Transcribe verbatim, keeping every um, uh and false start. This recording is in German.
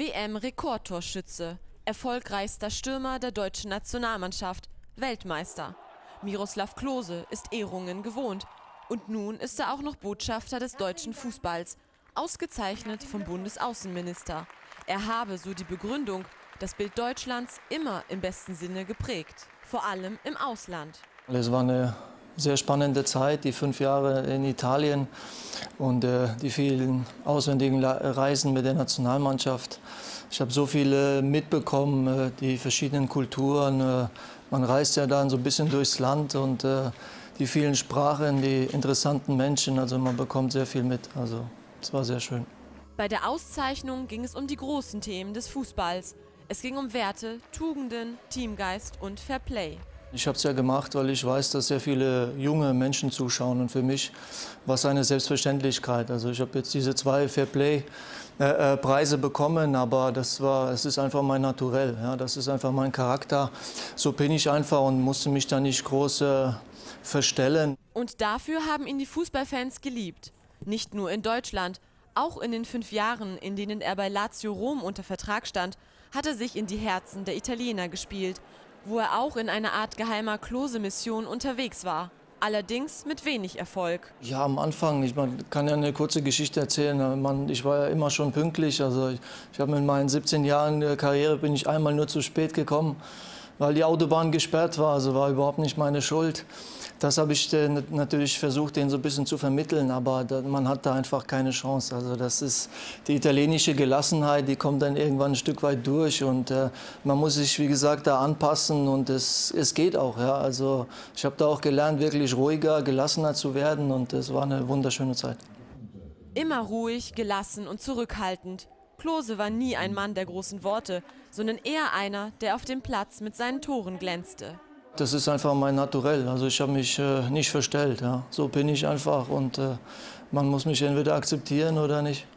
W M-Rekordtorschütze, erfolgreichster Stürmer der deutschen Nationalmannschaft, Weltmeister. Miroslav Klose ist Ehrungen gewohnt. Und nun ist er auch noch Botschafter des deutschen Fußballs, ausgezeichnet vom Bundesaußenminister. Er habe, so die Begründung, das Bild Deutschlands immer im besten Sinne geprägt, vor allem im Ausland. Es war eine sehr spannende Zeit, die fünf Jahre in Italien und äh, die vielen auswärtigen Reisen mit der Nationalmannschaft. Ich habe so viel mitbekommen, äh, die verschiedenen Kulturen. Äh, man reist ja dann so ein bisschen durchs Land und äh, die vielen Sprachen, die interessanten Menschen. Also man bekommt sehr viel mit. Also es war sehr schön. Bei der Auszeichnung ging es um die großen Themen des Fußballs. Es ging um Werte, Tugenden, Teamgeist und Fairplay. Ich habe es ja gemacht, weil ich weiß, dass sehr viele junge Menschen zuschauen. Und für mich war es eine Selbstverständlichkeit. Also ich habe jetzt diese zwei Fairplay-Preise bekommen, aber das war, es ist einfach mein Naturell. Ja, das ist einfach mein Charakter. So bin ich einfach und musste mich da nicht groß äh, verstellen. Und dafür haben ihn die Fußballfans geliebt. Nicht nur in Deutschland. Auch in den fünf Jahren, in denen er bei Lazio Rom unter Vertrag stand, hat er sich in die Herzen der Italiener gespielt, wo er auch in einer Art geheimer Klose-Mission unterwegs war. Allerdings mit wenig Erfolg. Ja, am Anfang, ich man kann ja eine kurze Geschichte erzählen. Man, ich war ja immer schon pünktlich. Also ich, ich habe mit meinen siebzehn Jahren der Karriere bin ich einmal nur zu spät gekommen, weil die Autobahn gesperrt war. Also war überhaupt nicht meine Schuld. Das habe ich äh, natürlich versucht, denen so ein bisschen zu vermitteln, aber da, man hat da einfach keine Chance. Also das ist die italienische Gelassenheit, die kommt dann irgendwann ein Stück weit durch und äh, man muss sich, wie gesagt, da anpassen und es, es geht auch. Ja. Also ich habe da auch gelernt, wirklich ruhiger, gelassener zu werden und es war eine wunderschöne Zeit. Immer ruhig, gelassen und zurückhaltend. Klose war nie ein Mann der großen Worte, sondern eher einer, der auf dem Platz mit seinen Toren glänzte. Das ist einfach mein Naturell. Also ich habe mich äh, nicht verstellt. Ja. So bin ich einfach und äh, man muss mich entweder akzeptieren oder nicht.